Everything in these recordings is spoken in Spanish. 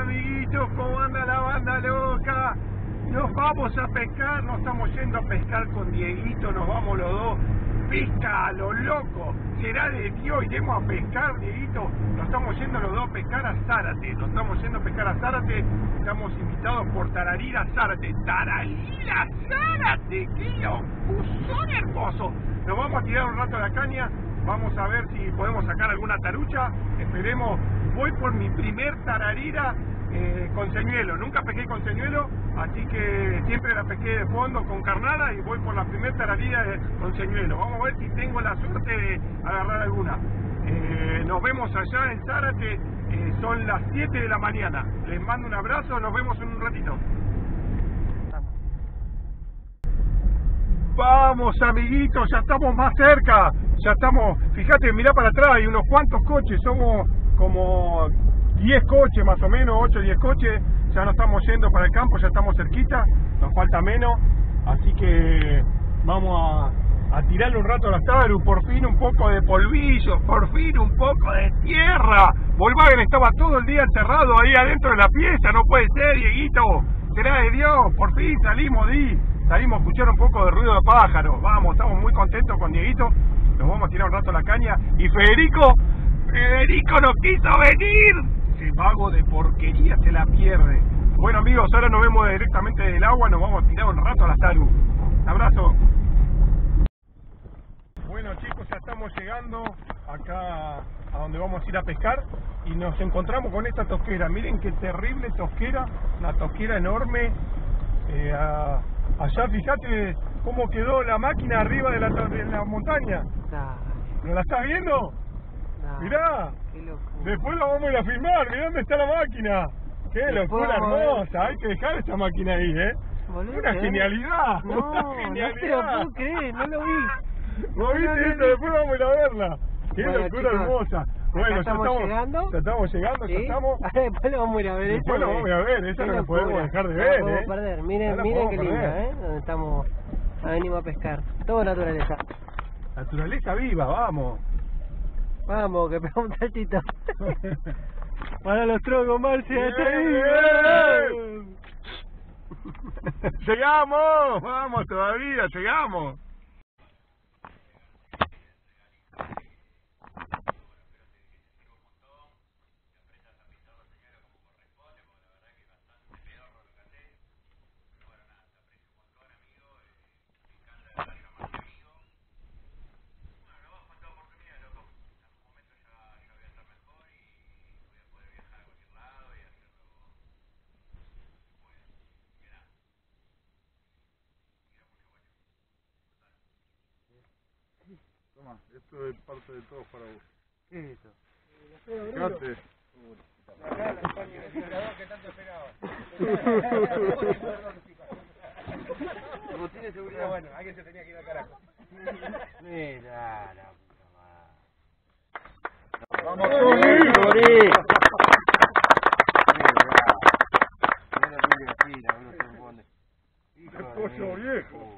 amiguitos? ¿Cómo anda la banda loca? Nos vamos a pescar, nos estamos yendo a pescar con Dieguito, nos vamos los dos. Pesca a lo loco, será de Dios, iremos a pescar, Dieguito. Nos estamos yendo los dos a pescar a Zárate, estamos invitados por Tararira Zárate. ¡Tararira Zárate! ¡Qué locuzón hermoso! Nos vamos a tirar un rato a la caña, vamos a ver si podemos sacar alguna tarucha, esperemos. Voy por mi primer tararira con señuelo, nunca pesqué con señuelo, así que siempre la pesqué de fondo con carnada y voy por la primer tararira con señuelo. Vamos a ver si tengo la suerte de agarrar alguna. Nos vemos allá en Zárate, son las 7 de la mañana. Les mando un abrazo, nos vemos en un ratito. Vamos amiguitos, ya estamos más cerca, ya estamos, fíjate, mirá para atrás, hay unos cuantos coches, somos como 10 coches más o menos, 8 o 10 coches, ya nos estamos yendo para el campo, ya estamos cerquita, nos falta menos, así que vamos a tirarle un rato a las taru, por fin un poco de polvillo, por fin un poco de tierra. Volkswagen estaba todo el día encerrado ahí adentro de la pieza, no puede ser, Dieguito, será de Dios, por fin salimos a escuchar un poco de ruido de pájaros, vamos, estamos muy contentos con Dieguito, nos vamos a tirar un rato a la caña, y Federico no quiso venir, ese vago de porquería se la pierde. Bueno amigos, ahora nos vemos directamente del agua, nos vamos a tirar un rato a la taru. Un abrazo. Bueno chicos, ya estamos llegando acá a donde vamos a ir a pescar y nos encontramos con esta tosquera. Miren qué terrible tosquera, una tosquera enorme. Allá fíjate cómo quedó la máquina arriba de la montaña. ¿No la estás viendo? Mirá, después la vamos a ir a filmar, mirá dónde está la máquina. Qué locura hermosa, hay que dejar esta máquina ahí, Boludo, una genialidad, no te lo puedo creer, no lo vi. ¿No viste esto? Después vamos a ir a verla. Qué locura chicos, hermosa. Bueno, ya estamos llegando, ¿sí? Ya estamos. Después lo vamos a ir a ver. Después lo vamos a ir a ver, esa no la podemos dejar de ver, podemos perder. Miren qué linda, donde estamos, venimos a pescar. Todo naturaleza. Naturaleza viva, vamos. Vamos, que pegamos un saltito. Para los troncos, Marcia, llegamos, vamos todavía, llegamos. Toma, esto es parte de todo para vos. ¿Qué es eso? Fíjate. Acá la España, el vibrador que tanto esperaba. Como tiene seguridad. Bueno, alguien se tenía que ir al carajo. Mira, la puta madre. ¡Vamos, Tony! ¡Qué pollo viejo!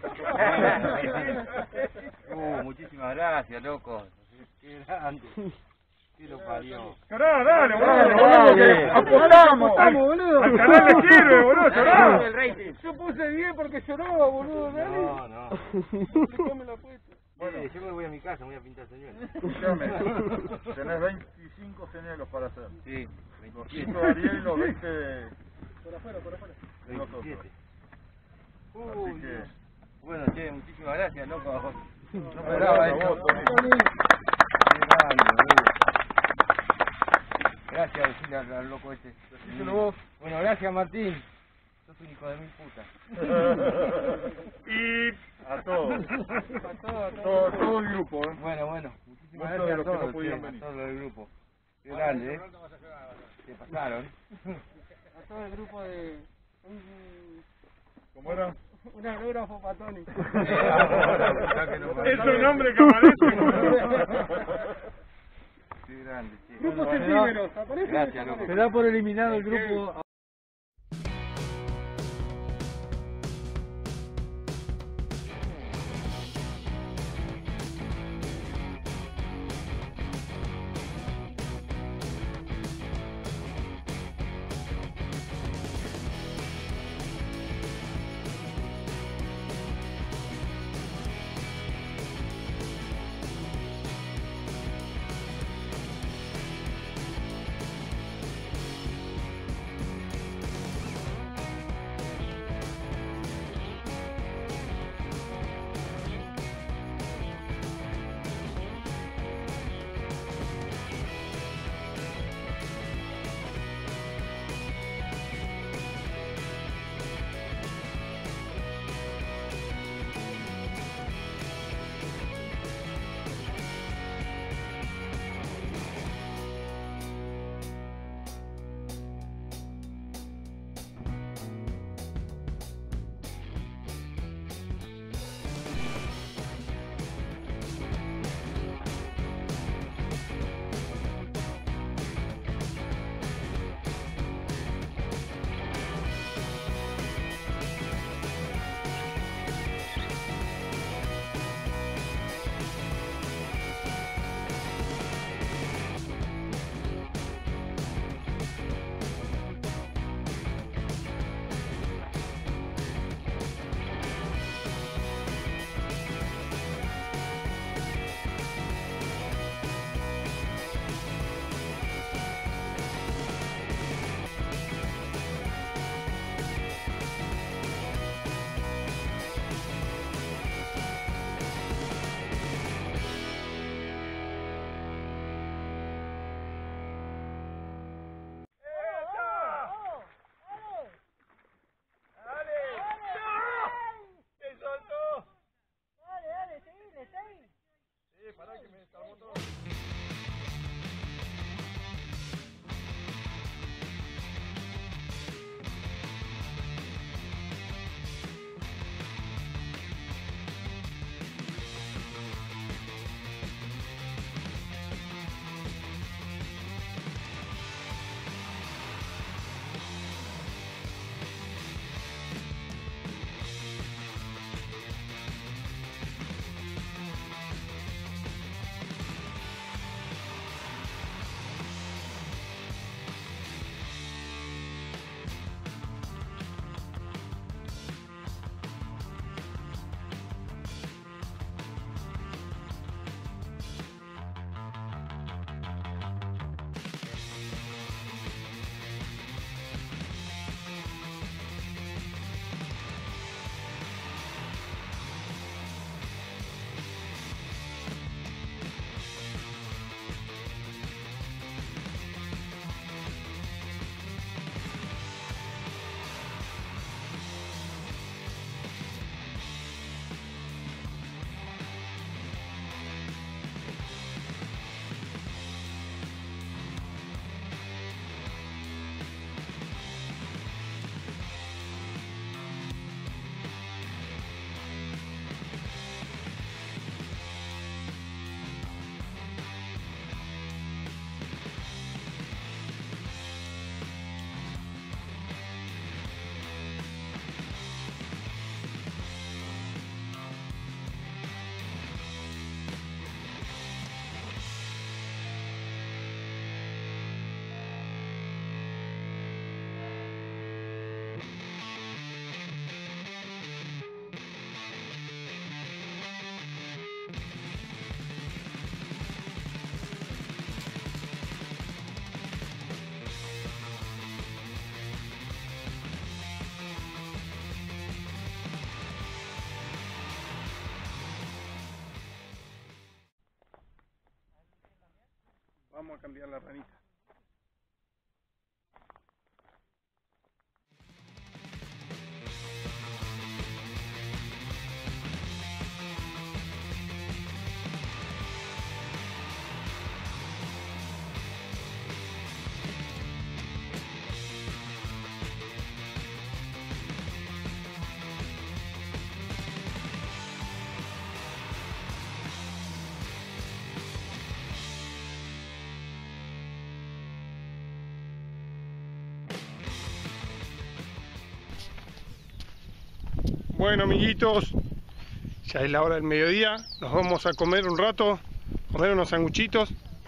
Muchísimas gracias, loco. Qué grande. ¿Qué lo parió? Llorá, dale, apostamos, boludo. Al canal le sirve, boludo, llorá. Yo puse 10 porque lloraba, boludo, dale. No. Explicame la apuesta. Bueno, yo me voy a mi casa, me voy a pintar señuelos. Escúchame, tenés 25 señuelos para hacer. Sí, Los 5 de Ariel y los 20 de... Por afuera. 27. Así que... Bueno, che, muchísimas gracias, loco. No No, esperaba gracias a esto. vos, Tony. Gracias, decirle al loco este. Decíselo vos. Bueno, gracias, Martín. Sos un hijo de mil putas. Y a todos. A Todo el grupo, Bueno, muchísimas Muchos de gracias los a que todos, no pudieron a venir. todo el grupo. Qué grande, Se pasaron. A todo el grupo de... ¿Cómo era? Un autógrafo para Tony. Es un hombre que aparece. Qué grande, che. Grupos efímeros, aparece. Gracias, loco. Se da por eliminado el grupo. Vamos a cambiar la ranita. Bueno, amiguitos, ya es la hora del mediodía, nos vamos a comer un rato, comer unos sanguchitos,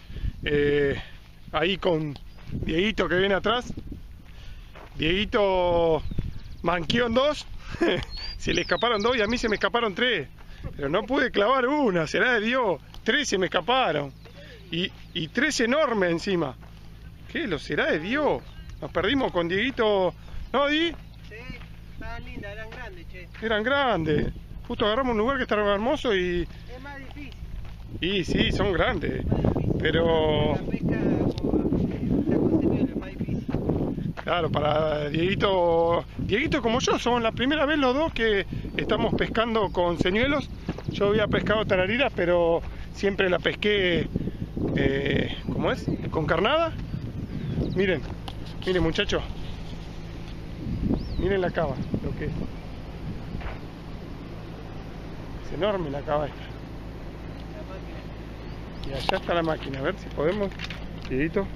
ahí con Dieguito que viene atrás. Dieguito manqueó en 2, se le escaparon 2 y a mí se me escaparon 3, pero no pude clavar una, será de Dios, 3 se me escaparon, y 3 enormes encima. ¿Qué? ¿Lo será de Dios? Nos perdimos con Dieguito, ¿no, Di? Estaban lindas, eran grandes, che. Eran grandes. Justo agarramos un lugar que estaba hermoso y... Es más difícil. Y sí, son grandes. Más difícil. Pero... La pesca con señuelo es más difícil. Claro, para Dieguito... Dieguito como yo, somos la primera vez los dos que estamos pescando con señuelos. Yo había pescado tarariras, pero siempre la pesqué... ¿cómo es? Con carnada. Miren, miren muchachos. Miren la cava, lo que es. Es enorme la cava esta. Y allá está la máquina, a ver si podemos, Dieguito.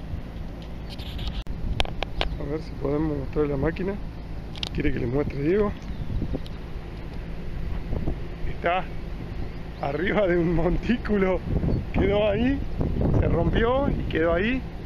A ver si podemos mostrar la máquina. Quiere que le muestre Diego. Está arriba de un montículo, quedó ahí, se rompió y quedó ahí.